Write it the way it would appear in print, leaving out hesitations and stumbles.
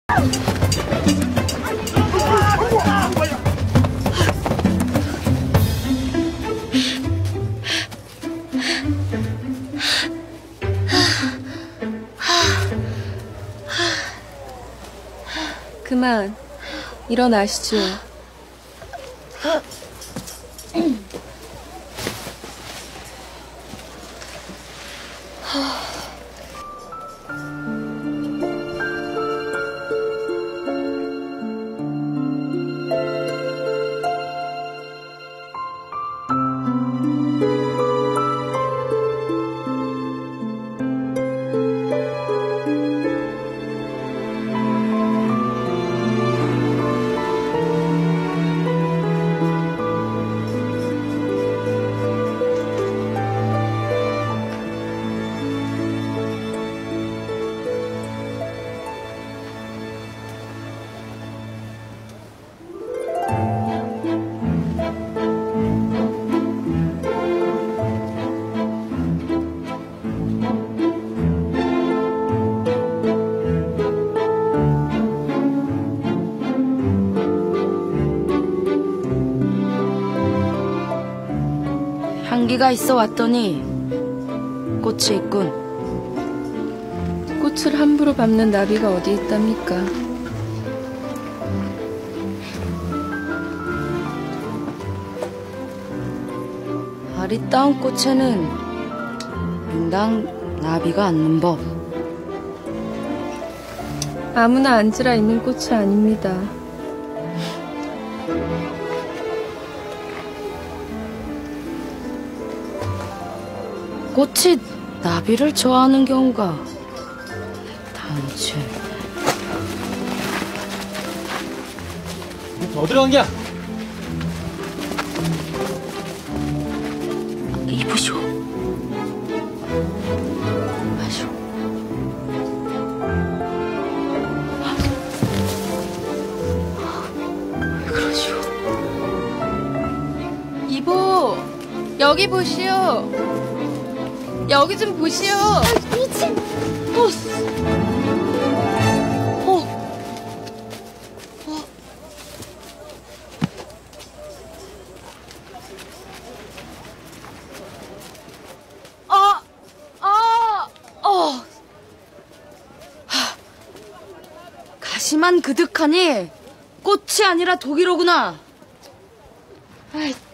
그만 일어나시죠. 향기가 있어 왔더니 꽃이 있군. 꽃을 함부로 밟는 나비가 어디 있답니까? 아리따운 꽃에는 인당 나비가 앉는 법. 아무나 앉으라 있는 꽃이 아닙니다. 꽃이 나비를 좋아하는 경우가 단체. 어디로 간 게야? 이보시오. 마시오. 왜 그러시오? 이보, 여기 보시오. 여기 좀 보시오. 미친. 가시만 그득하니 꽃이 아니라 독이로구나. 아이,